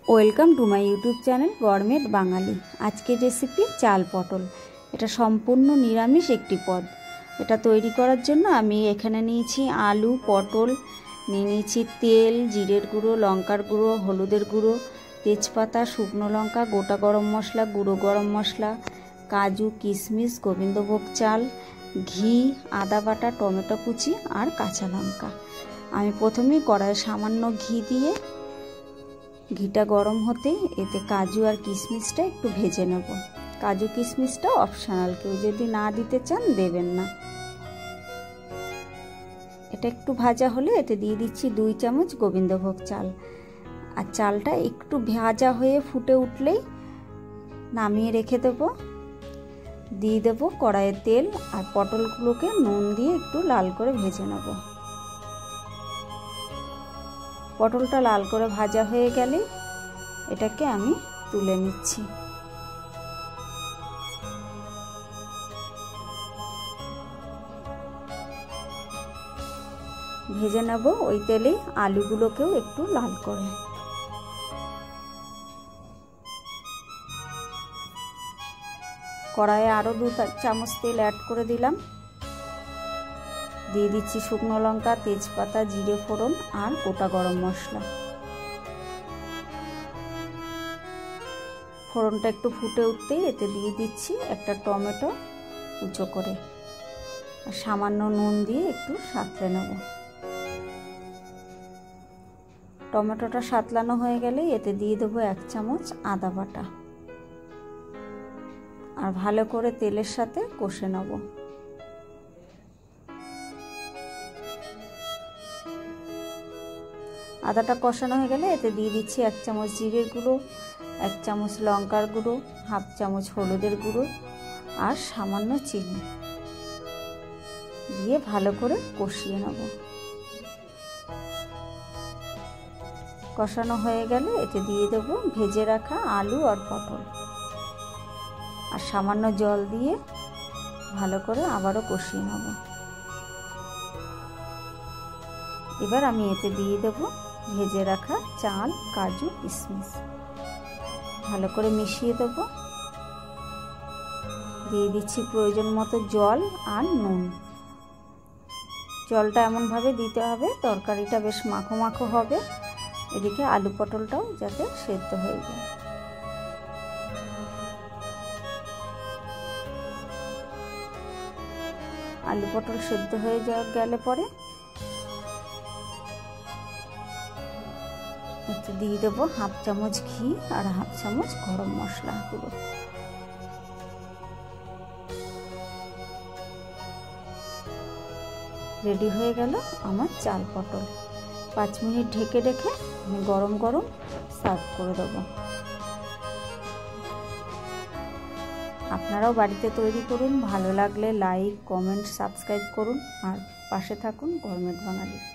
Welcome to my YouTube channel gourmet Bangali. আজকের recipe চাল পটল। এটা সম্পূর্ণ নিরামিষ একটি পদ। এটা তৈরি করার জন্য আমি এখানে নিয়েছি আলু, পটল, নিয়েছি তেল, জিরের গুঁড়ো, লঙ্কার গুঁড়ো, হলুদের গুঁড়ো, তেজপাতা, শুকনো লঙ্কা, গোটা গরম মশলা, গুঁড়ো গরম মশলা, কাজু, কিশমিশ, গোবিন্দভোগ চাল, ঘি, আদা বাটা, টমেটো কুচি আর কাঁচা লঙ্কা। আমি প্রথমেই কড়াইয়ে সামান্য ঘি দিয়ে ঘিটা গরম হতে এতে কাজু আর কিশমিশটা একটু ভেজে নেব। কাজু কিশমিশটা অপশনাল, কেউ যদি না দিতে চান দেবেন না। এটা একটু ভাজা হলে এতে দিয়ে দিচ্ছি 2 চামচ গোবিন্দভোগ চাল। আর চালটা একটু ভাজা হয়ে ফুটে উঠলেই নামিয়ে রেখে দেব। দিয়ে দেব কড়াইয়ে তেল আর পটলগুলোকে নুন দিয়ে একটু লাল করে ভেজে নেব। পটলটা লাল করে ভাজা হয়ে গেলে এটাকে আমি তুলে নিচ্ছি। ভেজে নেব ওই তেলে আলুগুলোকেও একটু লাল করে। কড়াইয়ে আরও 2 চামচ তেল অ্যাড করে দিলাম। দিয়ে দিচ্ছি শুকনো লঙ্কা, তেজপাতা, জিরে ফোড়ন আর গোটা গরম মশলা। ফোড়নটা একটু ফুটে উঠতেই এতে দিয়ে দিচ্ছি একটা টমেটো কুচো করে, আর সামান্য নুন দিয়ে একটু সাঁতলে নেব। টমেটোটা সাঁতলানো হয়ে গেলে এতে দিয়ে দেবো 1 চামচ আদা বাটা, আর ভালো করে তেলের সাথে কষে নেব। আদাটা কষানো হয়ে গেলে এতে দিয়ে দিচ্ছি 1 চামচ জিরের গুঁড়ো, 1 চামচ লঙ্কার গুঁড়ো, 1/2 চামচ হলুদের গুঁড়ো আর সামান্য চিনি দিয়ে ভালো করে কষিয়ে নেব। কষানো হয়ে গেলে এতে দিয়ে দেব ভেজে রাখা আলু আর পটল, আর সামান্য জল দিয়ে ভালো করে আবারও কষিয়ে নেব। এবার আমি এতে দিয়ে দেব ভেজে রাখা চাল, কাজু, কিশমিশ, ভালো করে মিশিয়ে দেব। দিয়ে দিচ্ছি প্রয়োজন মতো জল আর নুন। জলটা এমনভাবে দিতে হবে তরকারিটা বেশ মাখো মাখো হবে, এদিকে আলু পটলটাও যাতে সেদ্ধ হয়ে যায়। আলু পটল সেদ্ধ হয়ে গেলে পরে দিয়ে দেবো 1/2 চামচ ঘি আর 1/2 চামচ গরম মশলা গুঁড়ো। রেডি হয়ে গেল আমার চাল পটল। 5 মিনিট ঢেকে রেখে আমি গরম গরম সার্ভ করে দেবো। আপনারাও বাড়িতে তৈরি করুন। ভালো লাগলে লাইক, কমেন্ট, সাবস্ক্রাইব করুন আর পাশে থাকুন গরমেট বাঙালির।